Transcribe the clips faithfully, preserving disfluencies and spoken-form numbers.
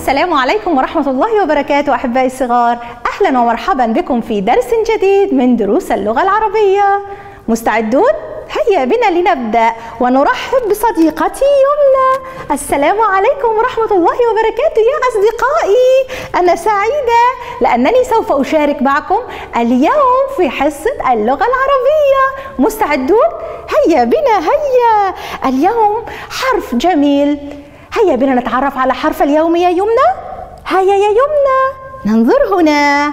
السلام عليكم ورحمة الله وبركاته أحبائي الصغار، أهلا ومرحبا بكم في درس جديد من دروس اللغة العربية. مستعدون؟ هيا بنا لنبدأ ونرحب بصديقتي يمنى. السلام عليكم ورحمة الله وبركاته يا أصدقائي، أنا سعيدة لأنني سوف أشارك معكم اليوم في حصة اللغة العربية. مستعدون؟ هيا بنا هيا. اليوم حرف جميل، هيا بنا نتعرف على حرف اليوم يا يمنى. هيا يا يمنى ننظر هنا.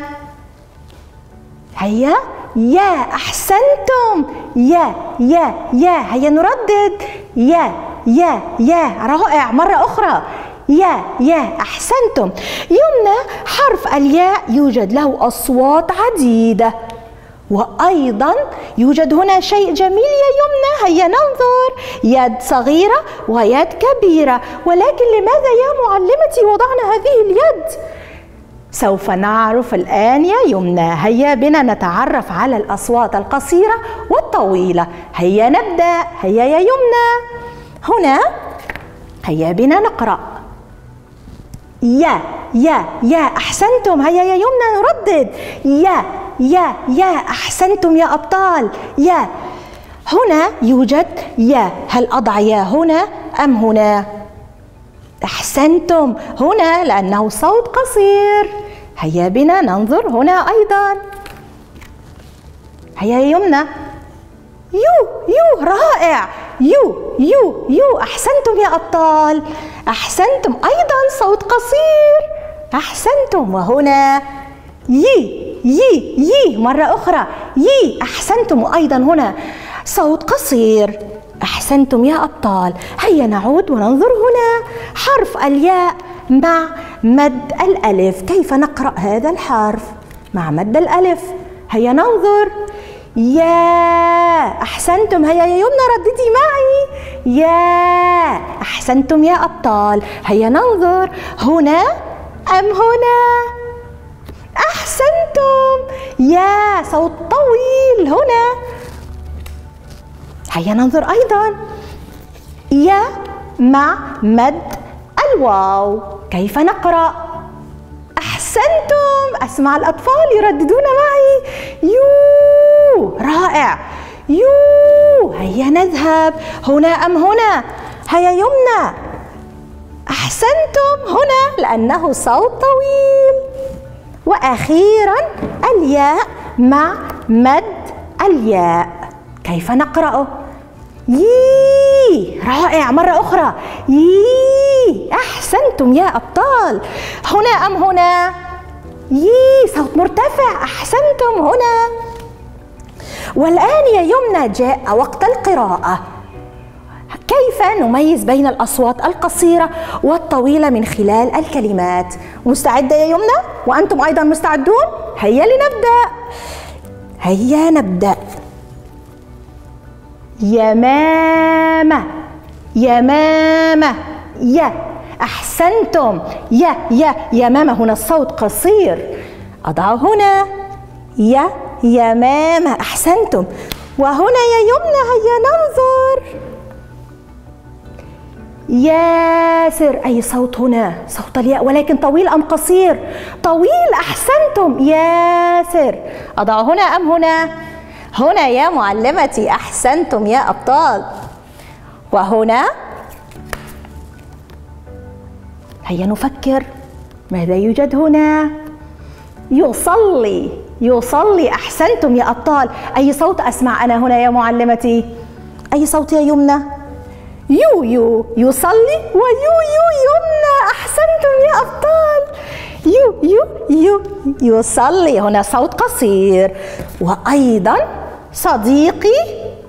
هيا يا، أحسنتم. يا يا يا، هيا نردد. يا يا يا، رائع. مرة أخرى. يا يا، أحسنتم. يمنى حرف الياء يوجد له أصوات عديدة، وأيضا يوجد هنا شيء جميل يا يمنى. هيا ننظر. يد صغيرة ويد كبيرة، ولكن لماذا يا معلمتي وضعنا هذه اليد؟ سوف نعرف الآن يا يمنى. هيا بنا نتعرف على الأصوات القصيرة والطويلة. هيا نبدأ. هيا يا يمنى. هنا هيا بنا نقرأ. يا يا يا، أحسنتم. هيا يا يمنى نردد. يا يا يا، أحسنتم يا أبطال. يا. هنا يوجد يا، هل أضع يا هنا أم هنا؟ أحسنتم، هنا لأنه صوت قصير. هيا بنا ننظر هنا أيضا. هيا يا يمنى. يو يو، رائع. يو يو يو، أحسنتم يا أبطال. أحسنتم، أيضا صوت قصير. أحسنتم. وهنا يي يي يي، مرة أخرى. يي، أحسنتم. وأيضا هنا صوت قصير. أحسنتم يا أبطال. هيا نعود وننظر هنا. حرف الياء مع مد الألف، كيف نقرأ هذا الحرف مع مد الألف؟ هيا ننظر. يا، أحسنتم. هيا يا يمنى رددي معي. يا، أحسنتم يا أبطال. هيا ننظر هنا أم هنا؟ أحسنتم. يا، صوت طويل هنا. هيا ننظر أيضا. يا مع مد الواو، كيف نقرأ؟ أحسنتم. أسمع الأطفال يرددون معي. يو، رائع. يو. هيا نذهب هنا أم هنا؟ هيا يمنى. أحسنتم، هنا لأنه صوت طويل. وأخيرا الياء مع مد الياء، كيف نقرأه؟ يي، رائع. مرة أخرى. يي، أحسنتم يا أبطال. هنا أم هنا؟ يي، صوت مرتفع. أحسنتم، هنا. والآن يا يمنى جاء وقت القراءة. كيف نميز بين الأصوات القصيرة والطويلة من خلال الكلمات؟ مستعدة يا يمنى؟ وأنتم أيضا مستعدون؟ هيا لنبدأ. هيا نبدأ. يمامة يمامة. يا، أحسنتم. يا يا يمامة، هنا الصوت قصير. أضع هنا. يا يمامة، أحسنتم. وهنا يا يمنى هيا ننظر. ياسر، أي صوت هنا؟ صوت الياء، ولكن طويل أم قصير؟ طويل. أحسنتم. ياسر. أضع هنا أم هنا؟ هنا يا معلمتي. أحسنتم يا أبطال. وهنا هيا نفكر. ماذا يوجد هنا؟ يصلي يصلي. أحسنتم يا أبطال. أي صوت أسمع أنا هنا يا معلمتي؟ أي صوت يا يمنى؟ يو يو، يصلي. ويو يو يمنى. أحسنتم يا أبطال. يو يو يو، يصلي، هنا صوت قصير. وأيضا صديقي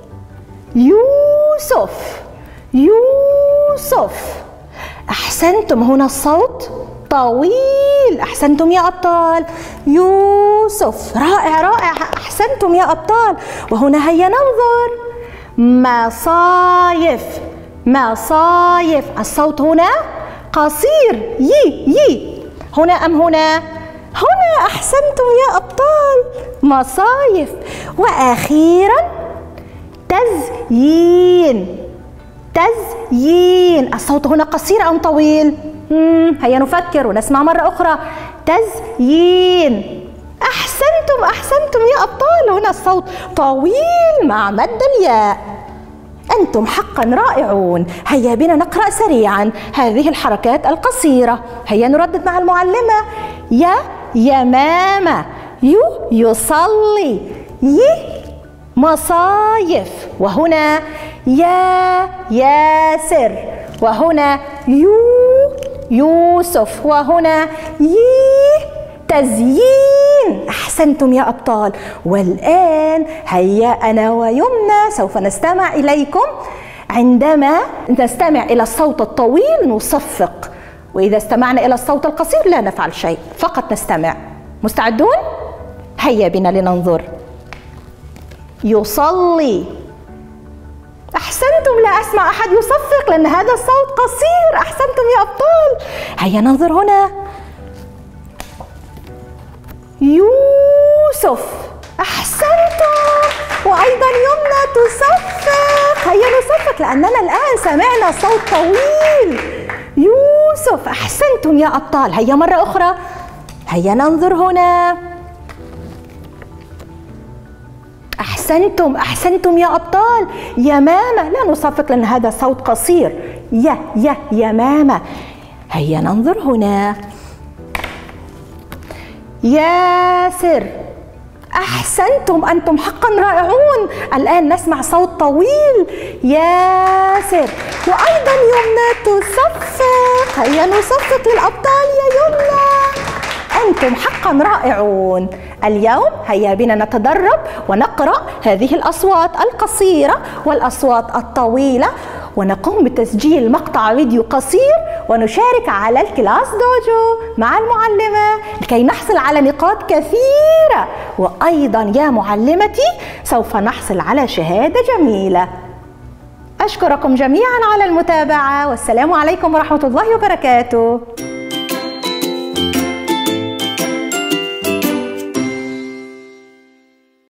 يوسف يوسف. أحسنتم، هنا الصوت طويل. أحسنتم يا أبطال. يوسف، رائع رائع. أحسنتم يا أبطال. وهنا هيا ننظر. مصايف مصايف، الصوت هنا قصير. يي يي، هنا أم هنا؟ هنا. أحسنتم يا أبطال. مصايف. وأخيرا تزيين تزيين. الصوت هنا قصير أم طويل؟ مم. هيا نفكر ونسمع مرة أخرى. تزيين. أحسنتم أحسنتم يا أبطال، هنا الصوت طويل مع مد الياء. أنتم حقا رائعون. هيا بنا نقرأ سريعا هذه الحركات القصيرة. هيا نردد مع المعلمة. يا يمامة، يو يصلي، ي مصايف، وهنا يا ياسر، وهنا يو يوسف، وهنا ي تزيين. أحسنتم يا أبطال. والآن هيا أنا ويمنى سوف نستمع إليكم. عندما نستمع إلى الصوت الطويل نصفق، وإذا استمعنا إلى الصوت القصير لا نفعل شيء، فقط نستمع. مستعدون؟ هيا بنا لننظر. يصلي. أحسنتم، لا أسمع أحد يصفق لأن هذا الصوت قصير. أحسنتم يا أبطال. هيا ننظر هنا. يوسف. أحسنتم، وأيضا يمنى تصفق. هيا نصفق لأننا الآن سمعنا صوت طويل. يوسف. أحسنتم يا أبطال. هيا مرة أخرى. هيا ننظر هنا. أحسنتم أحسنتم يا أبطال. يمامة. لا نصفق لأن هذا صوت قصير. يا يا يمامة. هيا ننظر هنا. ياسر. أحسنتم، أنتم حقا رائعون. الآن نسمع صوت طويل. ياسر. وأيضا يمنى تصفق. هيا نصفق للأبطال يا يمنى. أنتم حقا رائعون. اليوم هيا بنا نتدرب ونقرأ هذه الأصوات القصيرة والأصوات الطويلة، ونقوم بتسجيل مقطع فيديو قصير ونشارك على الكلاس دوجو مع المعلمة لكي نحصل على نقاط كثيرة. وأيضا يا معلمتي سوف نحصل على شهادة جميلة. أشكركم جميعا على المتابعة، والسلام عليكم ورحمة الله وبركاته.